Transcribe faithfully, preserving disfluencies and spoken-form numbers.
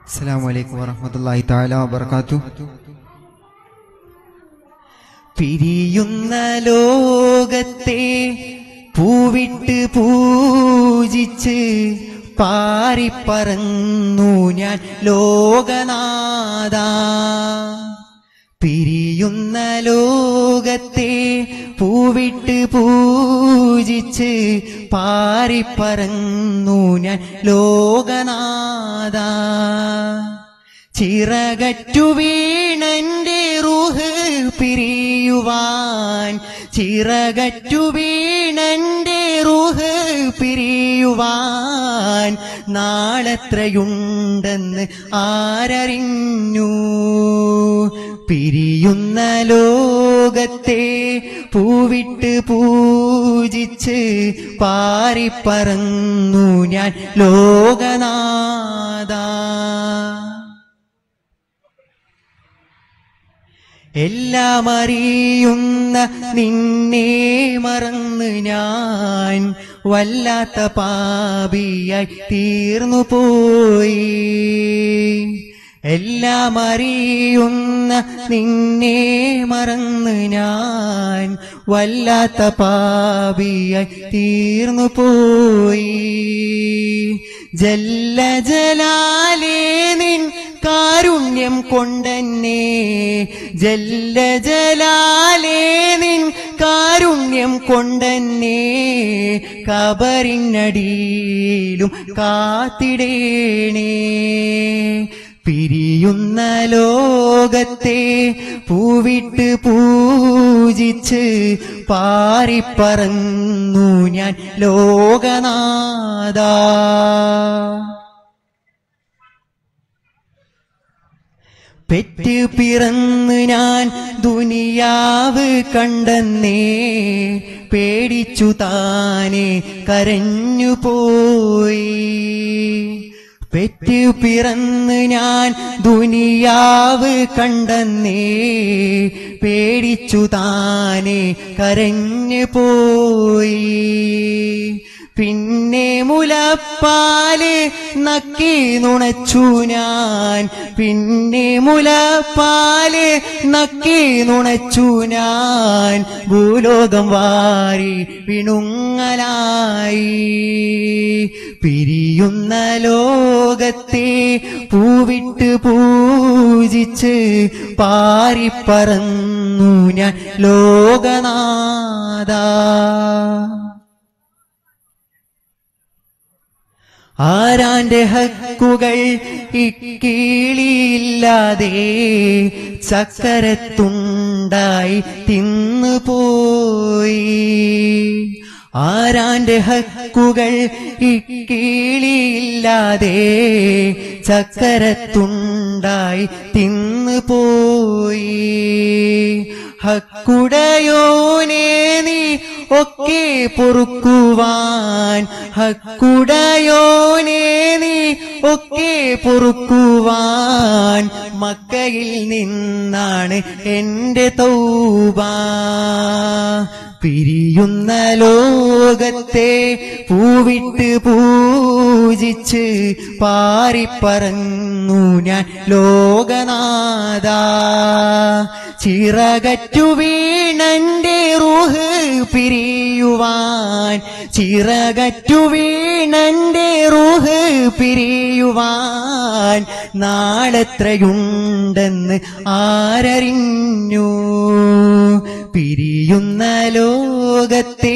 അസ്സലാമു അലൈക്കും വറഹ്മത്തുള്ളാഹി തആല വബറകാതുഹു. പിരിയുന്ന ലോകത്തെ പൂവിട്ട് പൂജിച്ച് പാറിപ്പറന്നു ഞാൻ ലോകനാഥ. പിരിയുന്ന ലോകത്തെ പൂവിട്ട് പൂജിച്ച് പാറിപ്പറന്നു ഞാൻ ലോകനാഥ. ചിറകറ്റു വീണന്റെ റൂഹ് പിരിയുവാൻ, ചിറകറ്റു വീണന്റെ റൂഹ് പിരിയുവാൻ നാളെത്രയുണ്ടെന്ന് ആരറിഞ്ഞു. പിരിയുന്ന ലോകത്തെ പൂവിട്ട് പൂജിച്ച് പാറിപ്പറന്നു ഞാൻ ലോകനാഥ. എല്ലാം അറിയുന്ന നിന്നെ മറന്ന് ഞാൻ വല്ലാത്ത പാപിയായി തീർന്നു പോയി. എല്ലാം അറിയുന്ന നിന്നെ മറന്ന് ഞാൻ വല്ലാത്ത പാപിയായി തീർന്നു പോയി. ജല്ല ജലാലേ നിൻ കാരുണ്യം കൊണ്ടെന്നെ, ജല്ല ജലാലേ നിൻ കാരുണ്യം കൊണ്ടെന്നെ കബറിനടിയിലും കാത്തിടേണേ. പിരിയുന്ന ലോകത്തെ പൂവിട്ട് പൂജിച്ച് പാറിപ്പറന്നു ഞാൻ ലോകനാഥ. പെറ്റ് പിറന്ന് ഞാൻ ദുനിയാവ് കണ്ടെന്നേ പേടിച്ചു താനെ കരഞ്ഞു പോയി. പെറ്റ് പിറന്ന് ഞാൻ ദുനിയാവ് കണ്ടെന്നേ പേടിച്ചു താനെ കരഞ്ഞു പോയി. പിന്നെ മുലപ്പാല് നക്കി നുണച്ചു ഞാൻ, പിന്നെ മുലപ്പാല് നക്കി നുണച്ചു ഞാൻ ഭൂലോകം വാരി വിണുങ്ങലായി. പിരിയുന്ന ലോകത്തെ പൂവിട്ട് പൂജിച്ച് പാറിപ്പറന്നു ഞാൻ ലോകനാഥ. ആരാന്റെ ഹക്കുകൾ ഇക്കീളിയില്ലാതെ ചക്കരത്തുണ്ടായി തിന്നുപോയി. ആരാന്റെ ഹക്കുകൾ ഇക്കീളിയില്ലാതെ ചക്കരത്തുണ്ടായി തിന്നുപോയി. ഹക്കുടയോനേ നീ ഒക്കെ പൊറുക്കുവാൻ, ഹക്കുടയോനേ നീ ഒക്കെ പൊറുക്കുവാൻ മക്കയിൽ നിന്നാണ് എന്റെ തൗബ. പിരിയുന്ന ലോകത്തെ പൂവിട്ട് പൂജിച്ച് പാറിപ്പറന്നു ഞാൻ ലോകനാഥ. ചിറകറ്റു വീണന്റെ റൂഹ് പിരിയുവാൻ, ചിറകറ്റു വീണന്റെ റൂഹ് പിരിയുവാൻ നാളെത്രയുണ്ടെന്ന് ആരറിഞ്ഞു. പിരിയുന്ന ലോകത്തെ